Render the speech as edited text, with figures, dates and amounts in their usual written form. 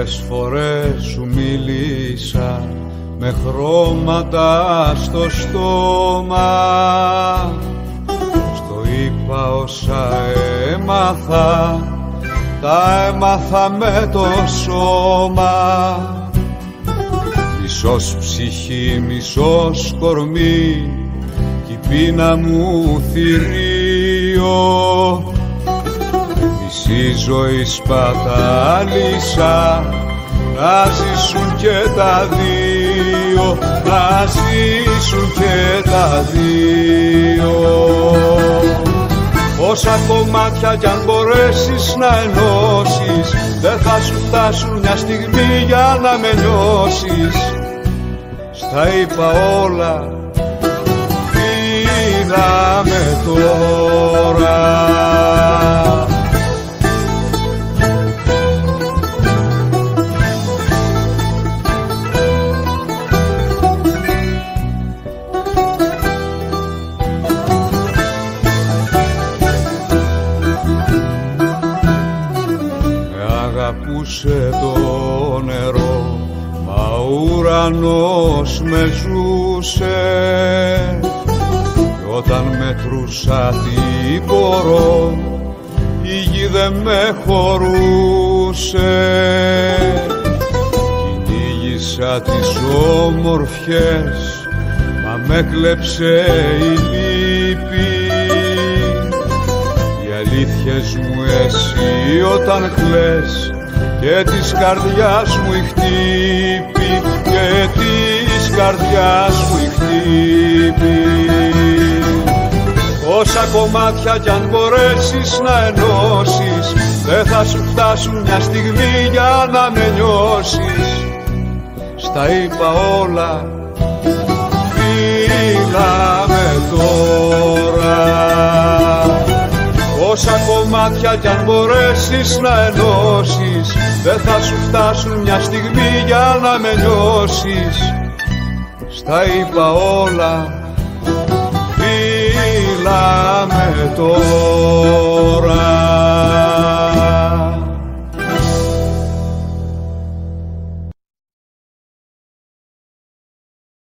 Πολλές φορές σου μίλησα με χρώματα στο στόμα, στο είπα όσα έμαθα, τα έμαθα με το σώμα. Μισός ψυχή, μισός κορμί, κι η πείνα μου θηρίο. Μισή ζωή σπατάλησα, να ζήσουν και τα δύο, να ζήσουν και τα δύο. Όσα κομμάτια κι αν μπορέσεις να ενώσεις, δεν θα σου φτάσουν μια στιγμή για να με νιώσεις. Στα είπα όλα, είδαμε τώρα. Αγαπούσε το νερό, μα ο ουρανός με ζούσε. Κι όταν μετρούσα την πορώ, η γη δεν με χωρούσε. Κυνήγησα τις όμορφιες, μα με κλέψε η λύπη. Οι αλήθειες μου εσύ όταν κλαις, και της καρδιάς μου η χτύπη, και της καρδιάς μου η χτύπη. Όσα κομμάτια κι αν μπορέσεις να ενώσεις, δεν θα σου φτάσουν μια στιγμή για να με νιώσεις. Στα είπα όλα, φύγαμε τώρα. Όσα κομμάτια κι αν μπορέσεις να ενώσεις, δεν θα σου φτάσουν μια στιγμή για να με νιώσεις. Στα είπα όλα, φύλαμε τώρα.